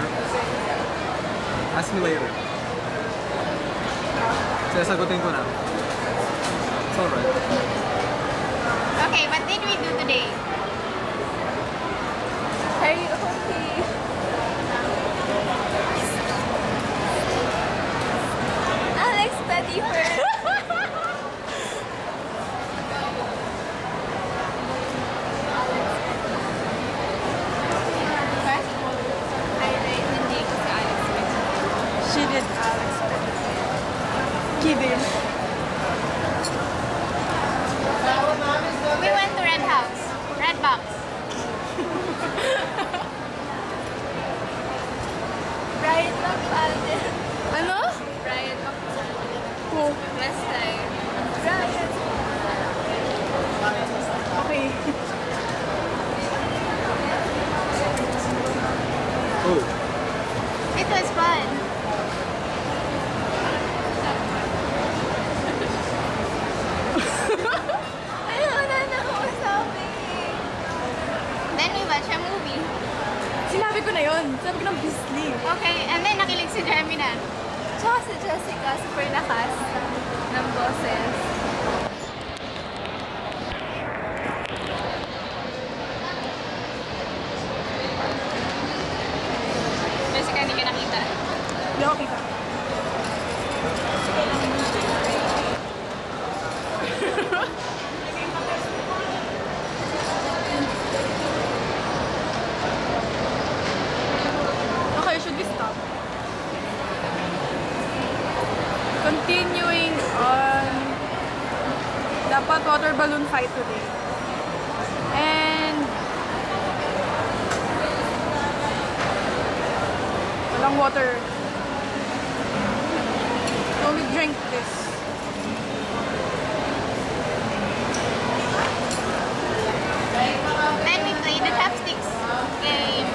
Ask me later. Sasagutin ko na. It's alright. Okay, what did we do today? Karaoke. Alex, study first. She did Alex. Kidding. We went to Red House. Red Box. Brian McFadden. Ano? Brian McFadden. Who? Last time. Brian. Okay. Oh. It was fun. Ayaw na wasabi. Then we watched a movie. Sinabi ko na yun. Sabi ko ng Beasley. Okay, and then nakilig si Jeremy na. Tsaka si Jessica, super lakas ng boses. Jessica, hindi ka nakita. Hindi ako kita. Okay, should we stop? Continuing on, dapat water balloon fight today. And walang water. So we drink this. Then we played the chopsticks game.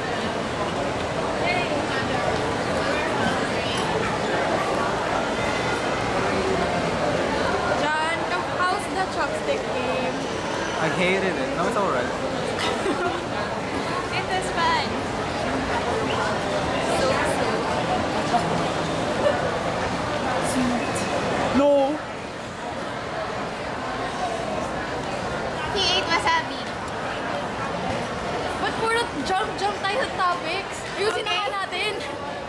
John, how's the chopstick game? I hated it. No, it's alright. It was fun. No. He ate wasabi. But puro jump tayo sa topics. Ayusin na nga natin.